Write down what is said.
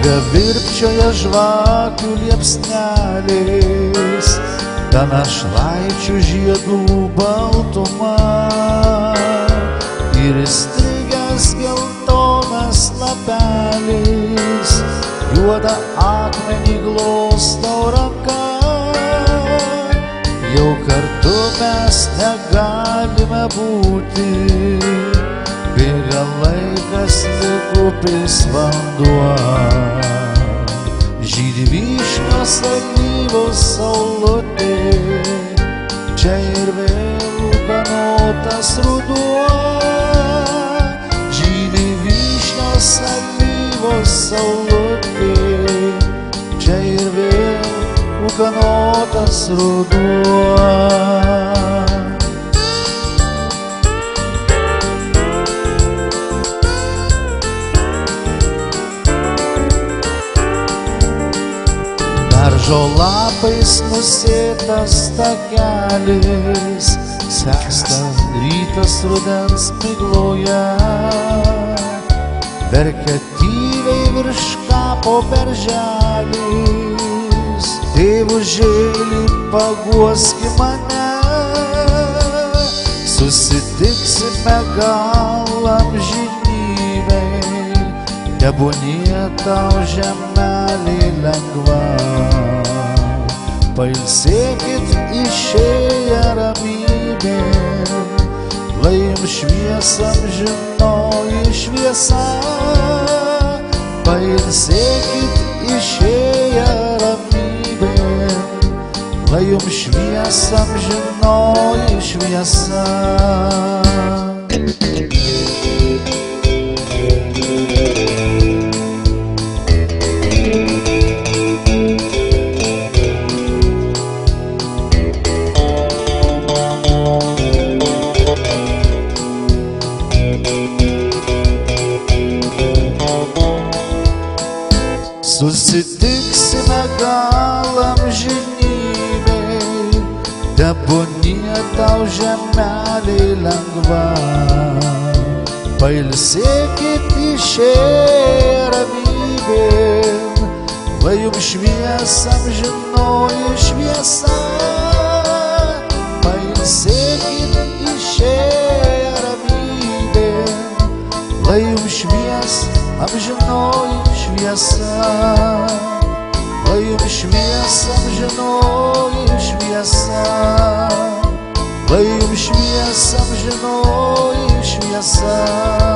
Staiga virpčioja žvakių liepsnelės, be našlaičių žiedų baltuma ir įstrigęs geltonas lapelis, juodą akmenį glostau ranka. Jau kartu mes negalime būti, bėga laikas lyg upės vanduo. Žydi vyšnios alyvos saulutė, čia ir vėl ūkanotas ruduo. Žydi vyšnios alyvos saulutė, čia ir vėl ūkanotas ruduo. Daržo lapais nusėtas takelis, seksta rytas rudens migloje. Verkia tyliai virš kapo berželis, tėvužėli paguoski mane. Susitiksime gal amžinybėj, tebūnie tau žemelė lengva. Pailsėkit išėję ramybėn, lai jums šviesa amžinoji šviesa. Pailsėkit išėję ramybėn, lai jums šviesa amžinoji šviesa. Susitiksime gal amžinybėj, tebūnie tau žemelė lengva. Pailsėkit išėję ramybėn, lai jums šviesa amžinoji šviesa. Pailsėkit išėję ramybėn, lai jums šviesa amžinoji šviesa. Lai jums šviesa amžinoji šviesa. Lai jums šviesa amžinoji šviesa.